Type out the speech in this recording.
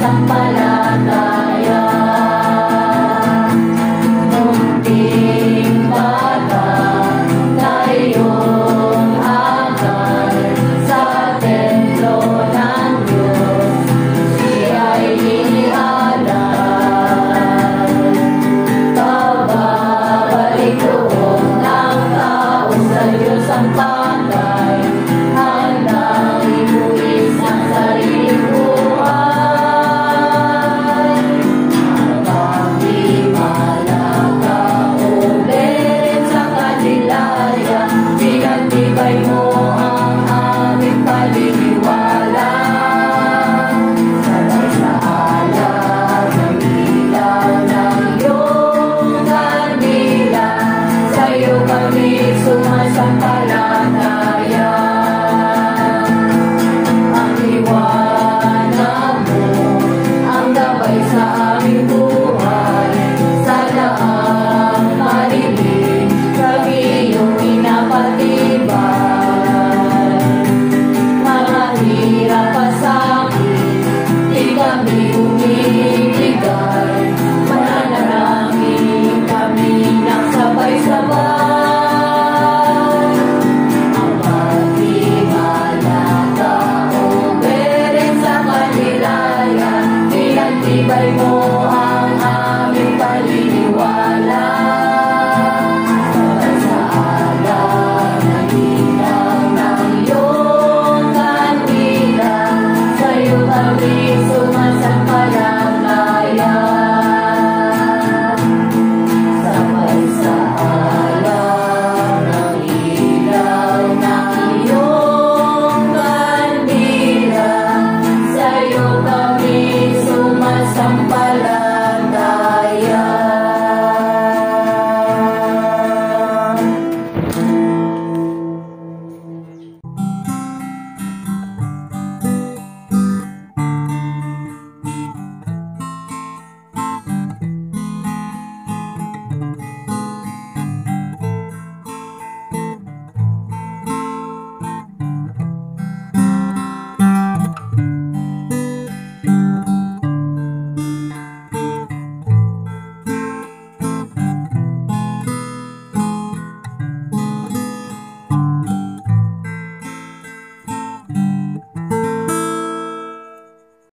sumasampalataya. Munting bata na iyong hangal sa templo ng Diyos, siya'y inialay. Pababalik doon ng tao sa Diyos ang patay, handang ibuwis ang sariling buhay. Pagkimala ka o berin sa kanilaya, pinagtibay mo ang aming paniniwala. Sabay sa alam ng ilaw ng iyong kandila, sa'yo kami sumasampalataya. Ang liwanag mo ang gabay sa aming buhay, sa laang malilim kami iyong pinapatibay. Mga hirap pa sa'kin, di kami umibigay, mananalangin kami ng sabay-sabay. Ang pagtimala ka o berin sa kanilaya, pinagtibay mo